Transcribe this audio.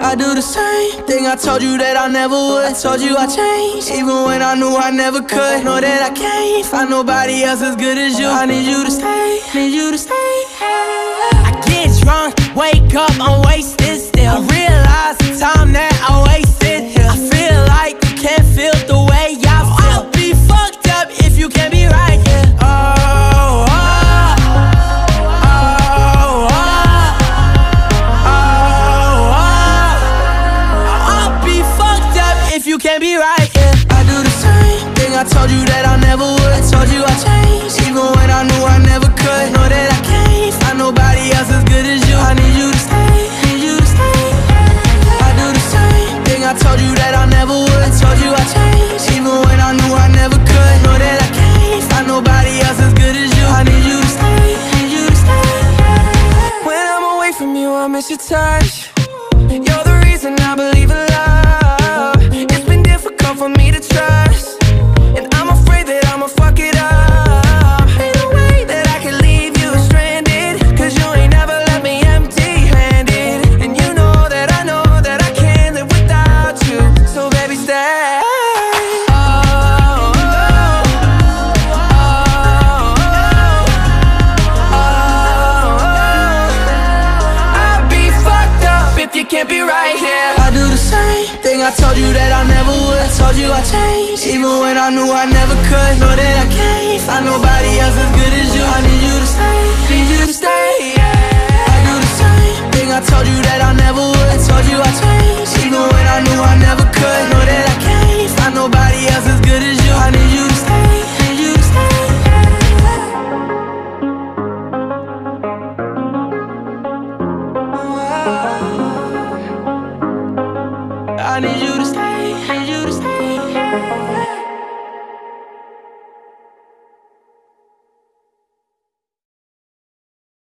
I do the same thing I told you that I never would. I told you I changed, even when I knew I never could. Know that I can't find nobody else as good as you. I need you to stay, need you to stay. I get drunk, wake up, I'm wasted still. I realize the time that I wasted here. I feel like you can't feel the way I feel. I'll be fucked up if you can't be right here. You can't be right, yeah. I do the same thing I told you that I never would. I told you I changed, even when I knew I never could. Know that I can't find nobody else as good as you. I need you to stay, need you to stay. I do the same thing I told you that I never would. I told you I changed, even when I knew I never could. Know that I can't find nobody else as good as you. I need you to stay, need you to stay. When I'm away from you, I miss your touch. You're the reason I believe in love. For me to trust, and I'm afraid that I'ma fuck it up. Ain't no way that I can leave you stranded, cause you ain't never left me empty-handed. And you know that I can't live without you. So baby, stay. I'll be fucked up if you can't be right here. I do the same thing I told you that I never would. I told you I changed, even when I knew I never could. Know that I can't find nobody else as good as you. I need you to stay, need you to stay, yeah. I do the same thing I told you that I never would. I told you I changed, even when I knew I never could. Know that I can't find nobody else as good as you. I need you to stay, need you to stay, I need you.